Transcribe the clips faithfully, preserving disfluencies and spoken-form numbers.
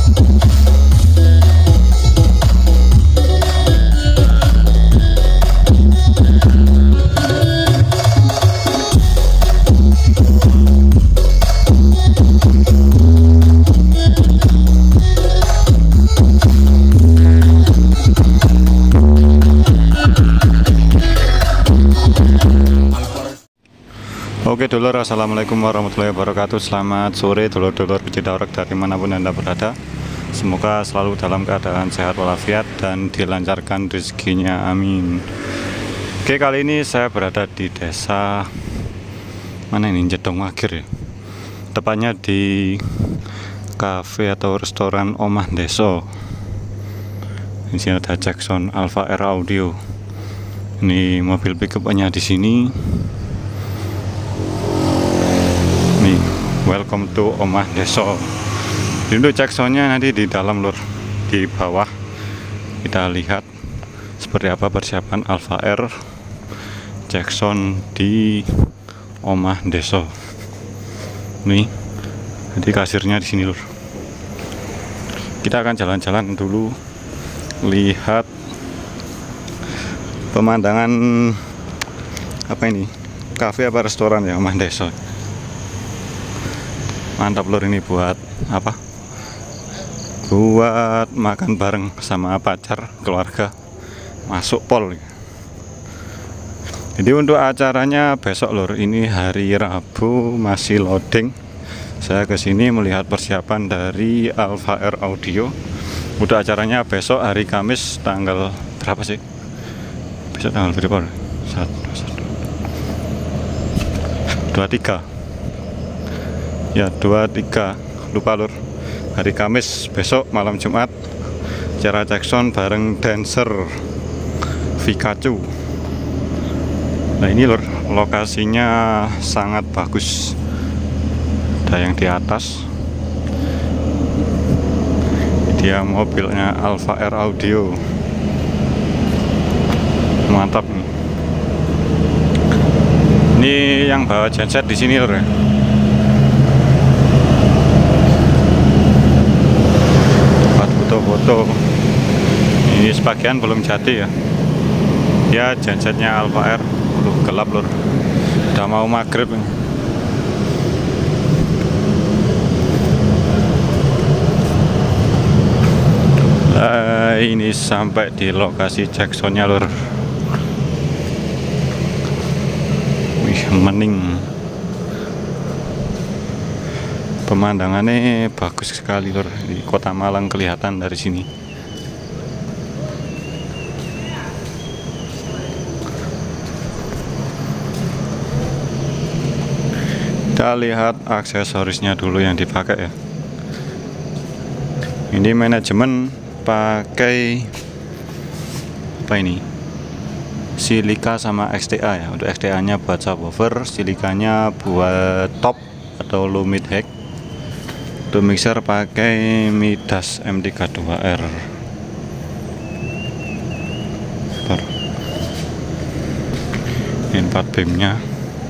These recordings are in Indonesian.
Oke dulur, assalamualaikum warahmatullahi wabarakatuh. Selamat sore dulur-dulur pecinta orek dari manapun anda berada. Semoga selalu dalam keadaan sehat walafiat dan dilancarkan rezekinya, amin. Oke, kali ini saya berada di desa mana ini, Jedong Magir ya, tepatnya di cafe atau restoran Omah Deso. Di sini ada Jackson Alfa R Audio. Ini mobil pickupnya di sini. Nih, welcome to Omah Deso. Ini untuk Jacksonnya nanti di dalam lur, di bawah. Kita lihat seperti apa persiapan Alfa R Jackson di Omah Deso. Nih, jadi kasirnya di sini lur. Kita akan jalan-jalan dulu, lihat pemandangan apa ini, cafe apa restoran ya Omah Deso. Mantap lur, ini buat apa, buat makan bareng sama pacar, keluarga, masuk pol. Jadi untuk acaranya besok lur, ini hari Rabu, masih loading. Saya kesini melihat persiapan dari Alfa R Audio. Udah acaranya besok hari Kamis tanggal berapa sih? Besok tanggal berapa? Satu, satu, dua tiga. Ya, dua tiga, lupa lur. Hari Kamis besok malam Jumat, acara Jackson bareng dancer Pikachu. Nah ini lur, lokasinya sangat bagus. Ada yang di atas, dia mobilnya Alfa R Audio, mantap. Ini yang bawa genset di sini lur ya. Foto ini sebagian belum jadi ya. Ya, gensetnya Alfa R. Aduh, gelap lur, udah mau maghrib. Nah, ini sampai di lokasi Jacksonnya lur. Wih, mening. Pemandangannya bagus sekali lur, di Kota Malang kelihatan dari sini. Kita lihat aksesorisnya dulu yang dipakai ya. Ini manajemen pakai apa ini? Silika sama X T A ya. Untuk X T A-nya buat subwoofer, silikanya buat top atau low mid hack. Untuk mixer pakai Midas M tiga puluh dua R. Bentar. Ini empat beamnya.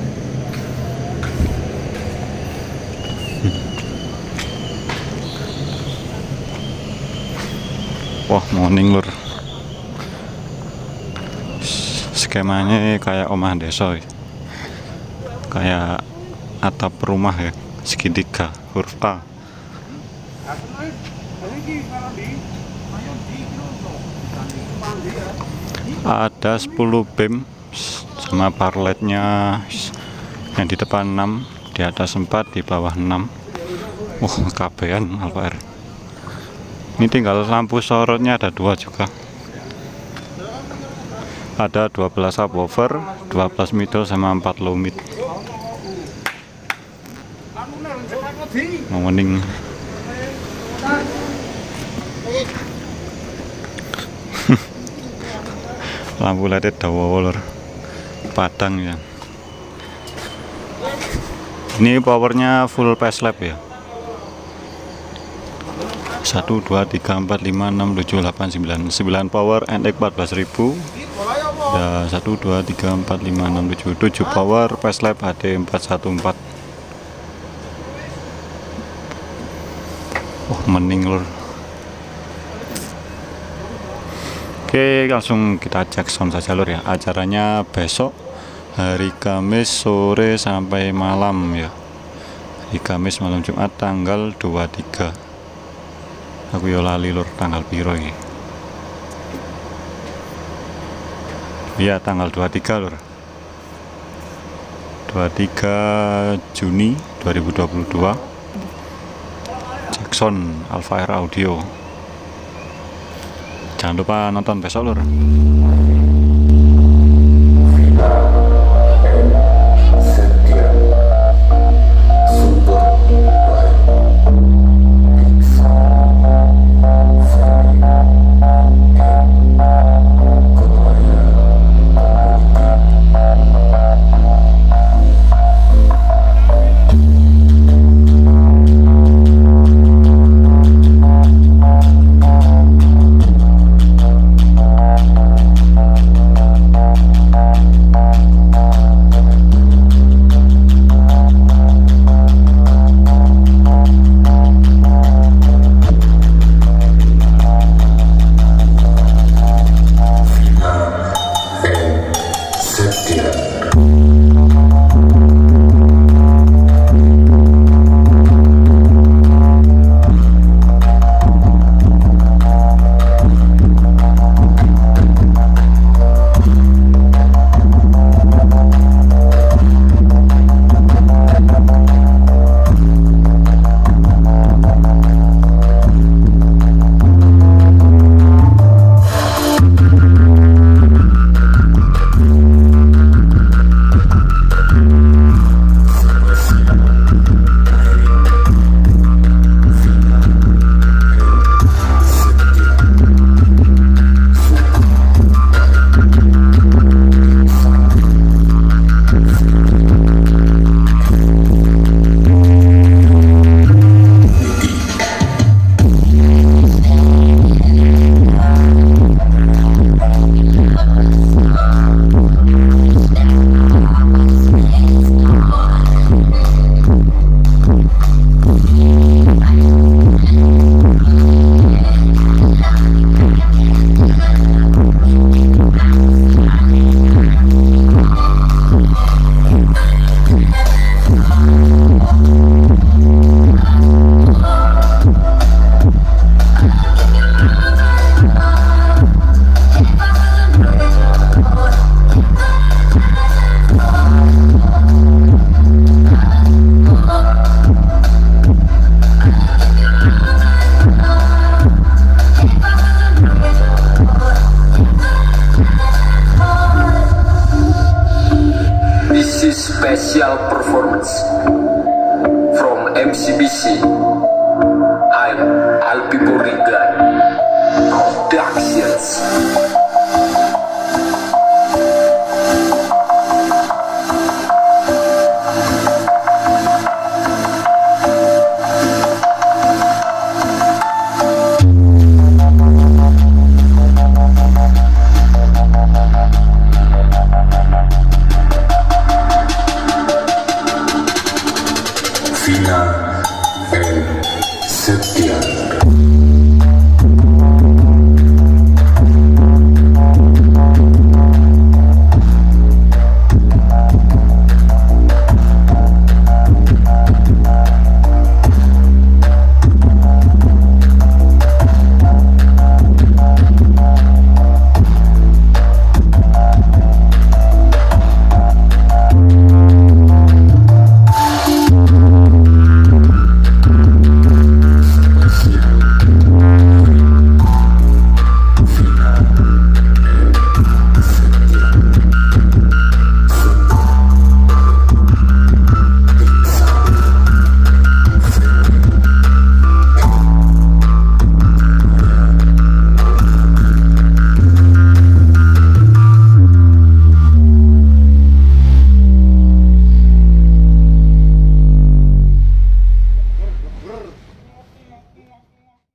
Wah, morning lur. Skemanya kayak Omah Deso, kayak atap rumah ya, segitiga huruf A. Ada sepuluh beam sama parletnya, yang di depan enam, di atas empat, di bawah enam. Wah, kabehan Alfa R. Ini tinggal lampu sorotnya ada dua juga. Ada dua belas subwoofer, dua belas middle sama empat low mid. Morning. Lampu L E D dawa lur, padang ya. Ini powernya full pacelap ya. Satu, dua, tiga, empat, lima, enam, tujuh, delapan, sembilan. sembilan power N X empat belas ribu. Ya, satu, dua, tiga, empat, lima, enam, tujuh. tujuh power pacelap H D empat satu empat. Oh, mening lur. Oke, langsung kita cek sound saja lur ya. Acaranya besok hari Kamis sore sampai malam ya. Hari Kamis malam Jumat tanggal dua puluh tiga. Aku yo lali lur tanggal piro iki. Iya, tanggal dua puluh tiga lur. dua puluh tiga Juni dua ribu dua puluh dua. Jackson Alpha Air Audio. Jangan lupa nonton besok lur.